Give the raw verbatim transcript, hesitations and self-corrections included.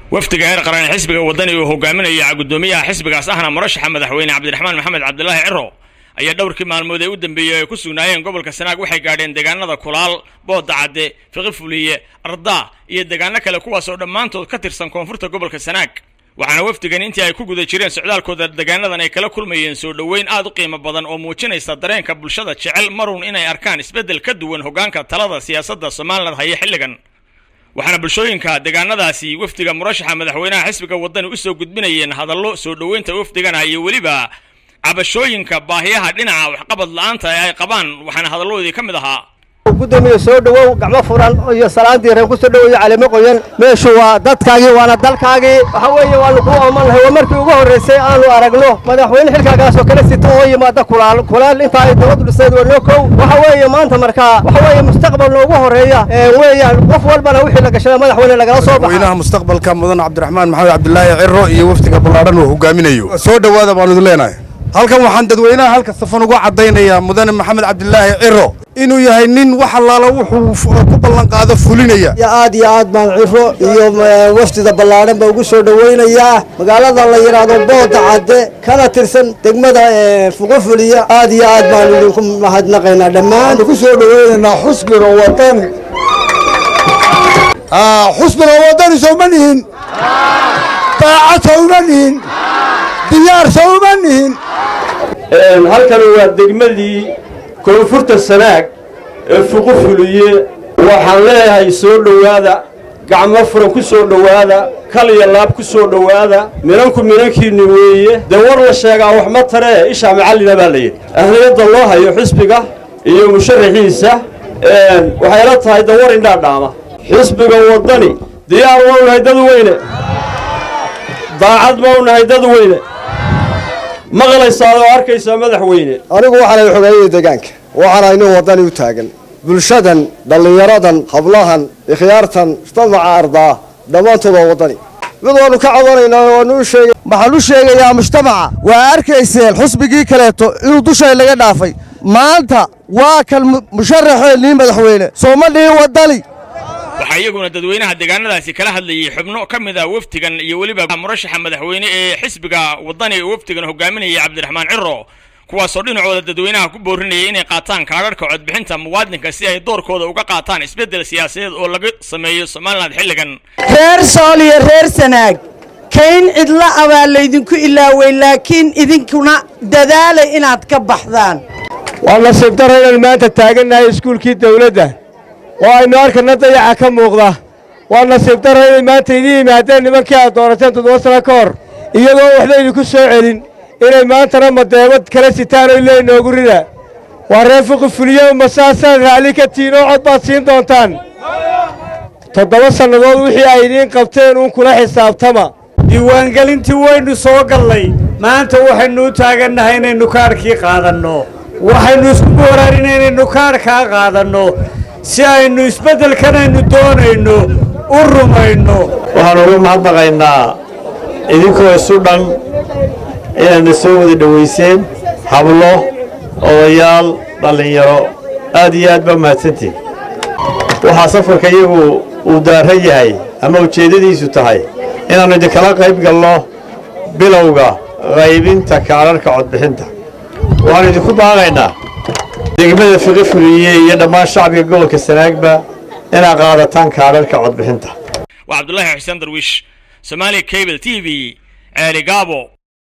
wafdiga heer qaran xisbiga wadani oo hogaaminaya gudoomiyaha xisbigaas ahna murashaxa madaxweyne Cabdiraxmaan Maxamed Cabdullaahi Ciro ayaa dhowrkii maalmood ee u dambeeyay ku sugnaayeen gobolka Sanaag waxay gaadheen deegaanada Kulaal, Boodacade, Fiqifuliye, Arda iyo deegaano kale kuwaas oo dhammaantood ka tirsan koonfurta gobolka Sanaag. waxaana wafdigan intii ay ku guda jireen socdaalkooda deegaanadan ay kala kulmayeen soo dhaweyn aad u qiimo badan oo muujinaysa dareenka bulshada jecel marun inay arkaan isbedel ka duwan hogaanka talada siyaasadda Soomaaliland haya xilligan. waxaana bulshooyinka deegaanadaasi wafdiga murashaxa madaxweynaha xisbiga wadani u soo gudbinayeen hadallo soo dhaweynta wafdigana iyo waliba cabashooyinka baahiyaha dhinaca waxqabad la'aanta ay qabaan. waxaana hadalloodii ka mid ahaa gudoomiye soo dhawow gacmo furan iyo salaadii reer ku soo dhaweeyay caleemo qoyan meeshu waa dadkaagii waana dalkaagii waxa weeye waanu ku oomanahay waa markii ugu horeysay aanu aragno madaxweyne xilkaagaas oo kala sito oo yimaada Kulaal Kulaal inta ay dawladdu dhisay waa loo kow waxa weeye maanta markaa waxa weeye mustaqbal ugu horeeya ee weeyaan qof walbana wixii la gashay madaxweyne laga soo baxay madaxweynaha mustaqbalka mudan Cabdiraxmaan Maxamed Cabdullaahi Ciro iyo wafdiga ballaaran oo hogaaminayo soo dhawaada baan idin leenahay. halkan waxaan dadweynaha halka safan ugu cadeynayaa mudan Maxamed Cabdullaahi Ciro inuu yahay nin wax allaala wuxuu ku ballan qaado fulinaya ya aad iyo aad baan Ciro iyo wafdida ballaaran ba ugu soo dhaweynayaa magaalada la yiraahdo Boodacade kana tirsan degmada Fiqifuliye aad iyo aad baan idinku mahadnaqaynaa dhammaan ku soo dhaweynaynaa xusbiga wadani ah xusbiga wadani Soomaalihin taacad Soomaalihin diyaar Soomaalihin een halkan waa degmadii koonfurta Sanaag ee Fiqifuliye waxaan leeyahay soo dhawaada gacmo furan ku soo dhawaada kal iyo laab ku soo dhawaada milanku milankiini weeye dawar la sheegaa wax ma tare isha macallina baa leeyahay ahliyada loo hayo xisbiga iyo musharaxiisa een waxay la tahay dawar indha dhaama xisbiga wadani diyaar waa nahay dad weyne daacad ma nahay dad weyne maqlaysaa oo arkaysa madaxweyne anigu waxaan ay xogeeyay deegaanka waxaan aynoo wadani u taagan bulshadan dhalinyaradan hablahan ikhyaartan mujtamaca Arda dhamaantood wadani mid waanu ka cadanaynaa oo aanu sheegay maxaan u sheegayaa mujtamaca waa arkayseen xusbigii kaleeto inuu dushay laga dhaafay maanta waa kan musharaxeennii madaxweyne Soomaaliya wadani. waxa iyaguna dadweynaha deegaanadaasi kala hadlayay xubno ka mid ah wafdigan iyo waliba murashaxa madaxweyne ee xisbiga wadani ee wafdigan hogaaminaya Cabdiraxmaan Ciro kuwaas oo dhinacooda dadweynaha ku boorinayay inay qaataan kaararka codbixinta muwaadinka si ay doorkooda uga qaataan isbedel siyaasadeed oo laga sameeyo Soomaaliland xilligan. reer Soomaaliya reer Sanaag kayn cidla abaalaydinku ilaaway laakiin idinkuna dadaalay inaad ka baxdaan. waa la sibdaray maanta taaganahay iskuulkii dawladda oo aynu arkana dayaca ka muuqda waa nasiib darro inay maanta idin yimaadeen nimankii aad doorateen toddoba sano ka hor iyadoo waxba idinku soo celin inay maantana madeebad kala sitaan oo ilaa inoogu rida waa reer Fiqifuliye masaasaan raalli ka tiinoo cod baad siin doontaan toddoba sannadood wixii ay idiin qabteen uun kula xisaabtama. diiwaangelintii waynu soo gallay maanta waxaynu u taagannahay inaynu kaarkii qaadanno waxaynu isku booraarinay inaynu kaarkaa qaadanno si aynu isbeddelkan aynu doonayno u rumayno. waxaan ugu mahadnaqaynaa idinkoo isu dhan inaadna soo wada dhaweyseen hablo odayaal dhallinyaro aad iyo aad baa mahadsantiin. waxaa safarka iyagu uu daaran yahay ama ujeeddadiisu tahay inaannu idinkala qayb galno bilowga qaybinta kaararka codbixinta. waxaannu idinku baaqaynaa degmada Fiqifuliye iyo dhammaan shacbiga gobolka Sanaagba inay qaadataan kaararka codbixinta. waa Cabdullaahi Xuseen Darwiish, Somali Cable T V, Aali Gabo.